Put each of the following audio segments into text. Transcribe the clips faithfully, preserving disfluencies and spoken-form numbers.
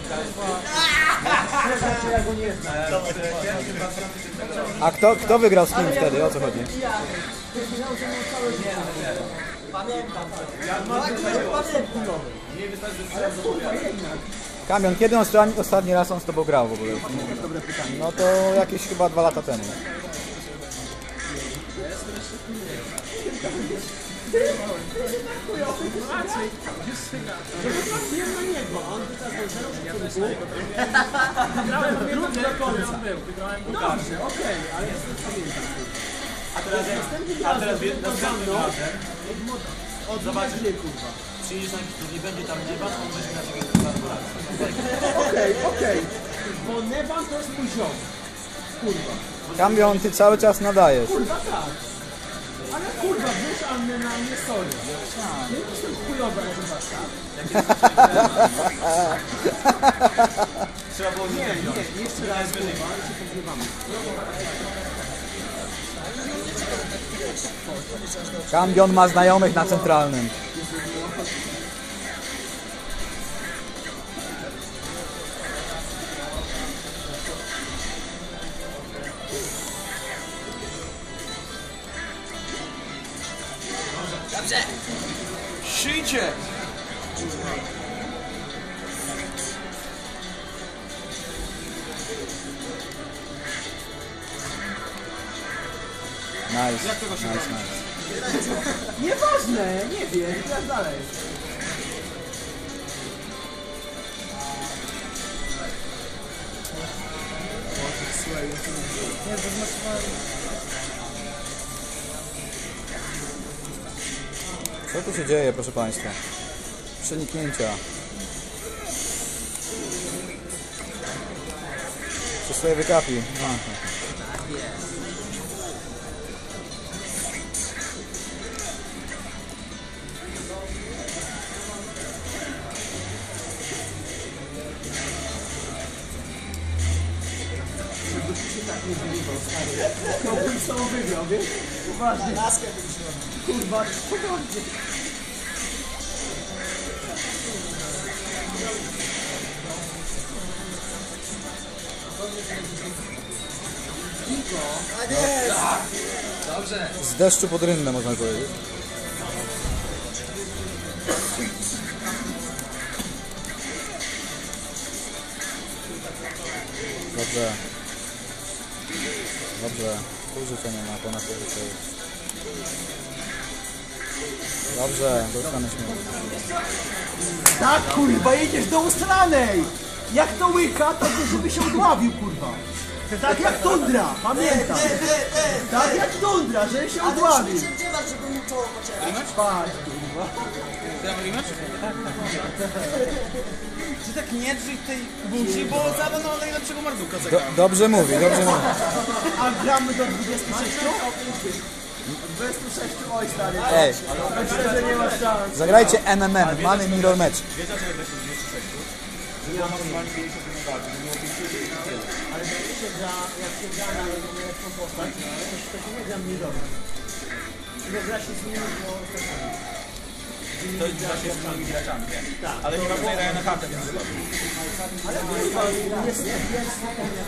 A kto, kto wygrał z kim wtedy? O co chodzi? Kamion, kiedy ostatni, ostatni raz on z tobą grał w ogóle? No to jakieś chyba dwa lata temu. A teraz następnym razem zobaczysz, przyjdziesz na jakiś turniej, będzie tam Neban, on będzie na ciebie Okej, okej. Bo Neban to jest mój ziom. Kurwa. Kamion, ty cały czas nadajesz. Kurwa tak. Ale kurwa, wiesz, Annę na mnie sorry. Nie jestem chujowy, jak chyba tak. Trzeba było nie, nie, Jeszcze raz kurwa, ale się pogrywamy. Kamion ma znajomych na centralnym. Dobrze! Szyjcie! Nice, Jak tego się nice, robi? nice. Nieważne, nie wiem, jak dalej. Nie, zaznaczywałem. Co tu się dzieje, proszę Państwa? Przeniknięcia. Co sobie wykapi? Aha. No bym z tobą wygrał, wiesz? Uważnie. Laskę kurwa, spokojnie. Dobrze! Z deszczu pod rynnę, można powiedzieć. Dobrze. Dobrze. Tu życia nie ma, ponad to życie jest. Dobrze, dostanę śmierć. Tak, kurwa, jedziesz do ustranej! Jak to łyka, to żeby się odławił, kurwa. Tak jak tundra, pamiętam. Tak jak tundra, żeby się odławił. Patrz, kurwa. Czy tak nie drzyj tej buzi, bo zaraz no najlepszego marduka Do, zagrałem. dobrze mówi, dobrze mówi. A gramy do dwudziestu sześciu? dwudziestu sześciu, oj stary. Ej, Myślę, że nie ma szans. zagrajcie M M M, Money Mirror Match. Wiesz dlaczego grać do dwudziestu sześciu? Nie ma normalnie pięćdziesiąt minut walki, to było pięćdziesiąt minut tyle. Ale jak się gra, jak się gra na lepszą postać, to się nie gra mniej dobrze. Nie gra się z nimi, bo To jest właśnie z moimi graczami, nie? Ale nie ma tutaj na kartę, więc ale kurwa, jest, jest, jest,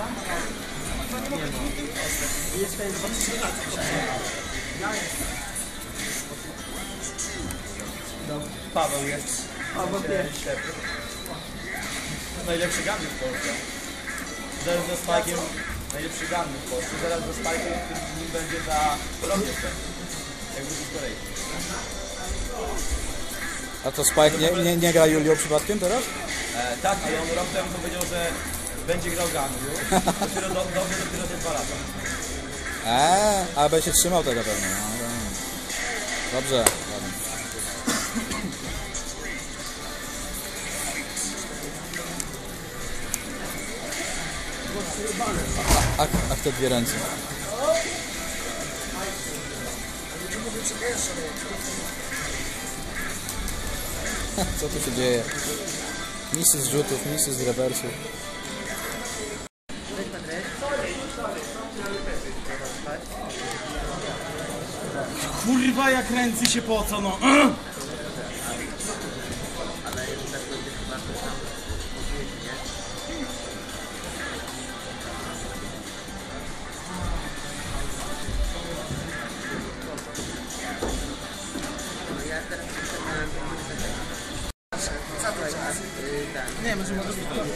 jest ten Paweł jest. Paweł pierwszy. Najlepszy gunny w Polsce. Zaraz ze Spike'iem najlepszy gunny w Polsce. Zaraz ze Spike'iem, który z nim będzie za rok jeszcze. Jak wróci z Korei. A to Spike nie, nie, nie gra Julio przypadkiem teraz? E, tak, ale on rok temu powiedział, że będzie grał gunny. Dopiero do, dobrze dopiero te dwa lata. Eee, ale będzie się trzymał tego pewnie. No, no. Dobrze. A, a, a te dwie ręce. Co tu się dzieje? Misy z rzutów, misy z rewersów. Kurwa, jak ręce się pocą, no. Nie, może może być to.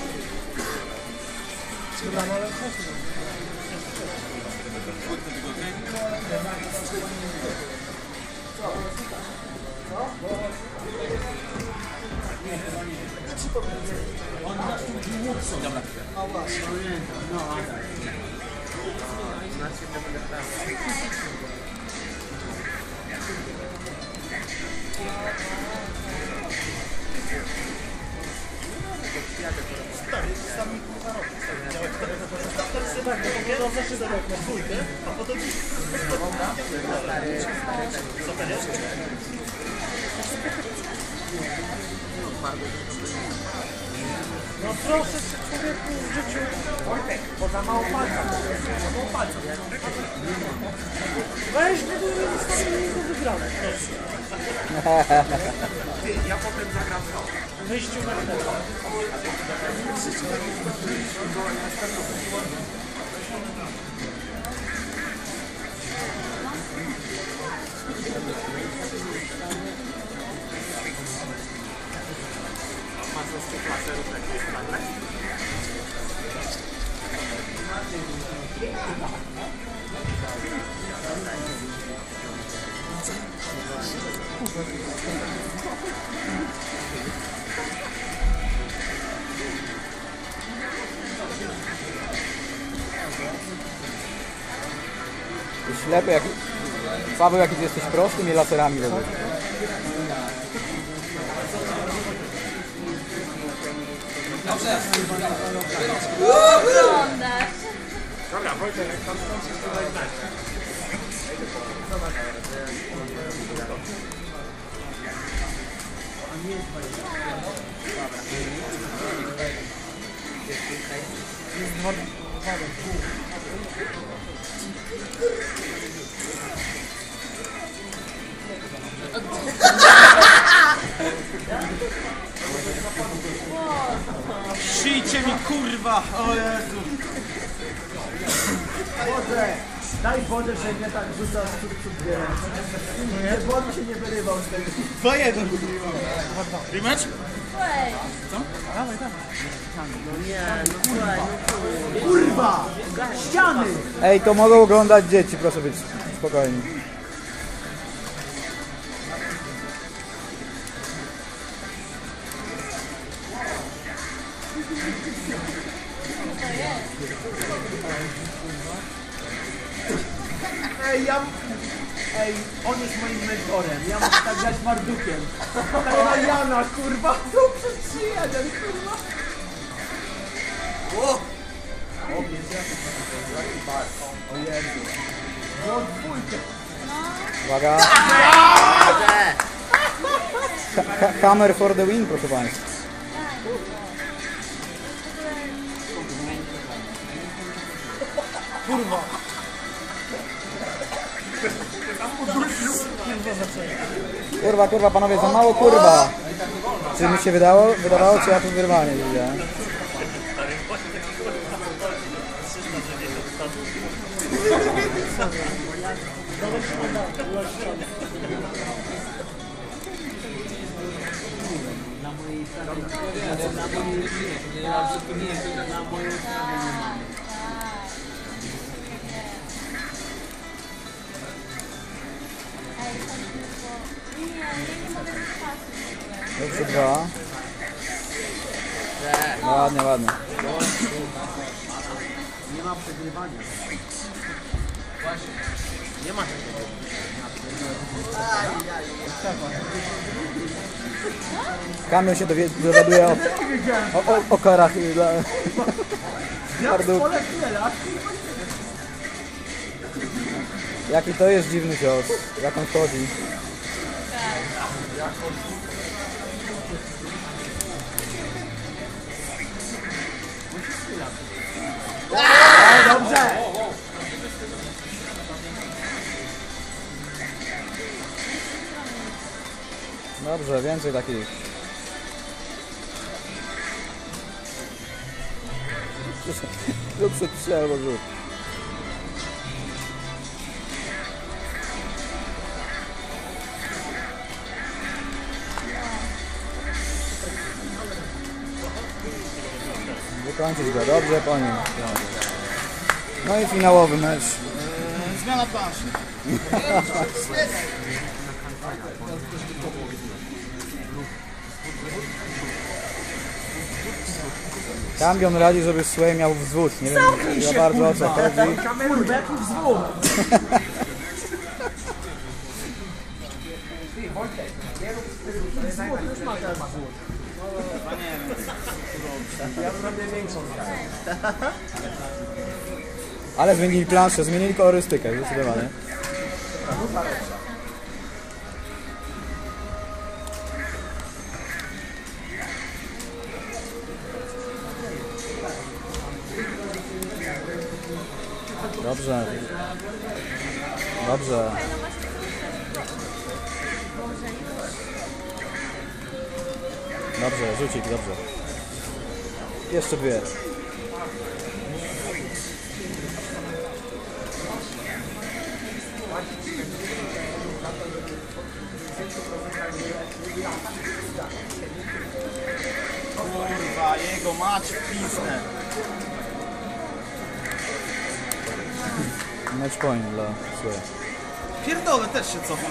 No proszę się człowieku w życiu. Wojtek, bo za mało palca. Za mało palca. Weź, bo to zostawię do wygrane. Ja potem zagram w wyjściu na chwilę. Ślepy jak... Paweł, jaki ty jesteś prosty, mnie laserami robisz. Oglądasz. Dobra, Wojtek, jak tam skończysz, to daj znać. Szyjcie mi kurwa! O Jezu! Boże, daj Boże, że mnie tak rzuca z cud nie, bo on się nie wyrywał z tego. dwa jeden! Rematch? Ej, Kurwa! Ściany! Ej, to mogą oglądać dzieci, proszę być spokojni. Ej, ja... Ej, on jest moim mentorem, ja muszę tak grać Mardukiem. Karola Jana, kurwa, to przez trzy jeden, kurwa. O! O, jest jaki bar. O Jezu. O, dwójkę. Uwaga. Ha- Hammer for the win, proszę państwa. Kurwa. Kurwa, kurwa, panowie, za mało kurwa. Czy mi się wydało? Wydawało, czy ja tu wyrwanie widziałem? Dobrze, dwa. No, ładnie, ładnie. Nie ma przegrywania. Nie ma takiego. Kamil się dowie, dowiaduje o, o, o, o karach dla Marduk. Jaki to jest dziwny cios, jak on wchodzi. Dobrze! Dobrze, więcej takich. Lub przed trzy albo rzut. Kończyć go, dobrze po nim. No i finałowy mecz. Eee, zmiana planszy. Kampion radzi, żeby Sway miał wzwód. Nie wiem za bardzo o co chodzi. Kurwa, jaki wzwód! Ale zmienili planszę, zmienili kolorystykę, zdecydowanie. Dobrze. Dobrze. Dobrze, rzucik, dobrze. Jeszcze dwie. Kurwa, jego mać w piznę. Match point dla Sway. Pierdolę, też się cofam.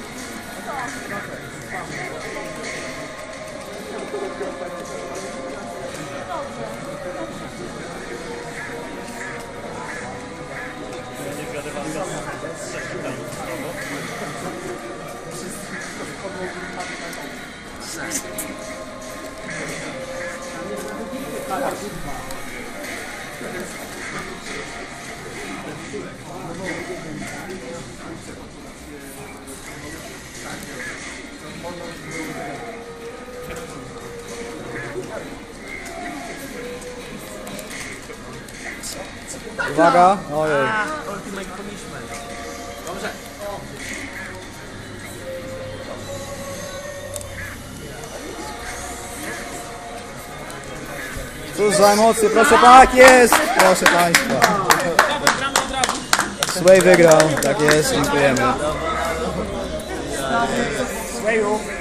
Uwaga! Ojej. Ultimate punishment. Dobrze. Cóż za emocje, proszę tak jest! Proszę Państwa. Sway wygrał, tak jest, dziękujemy. Swayu.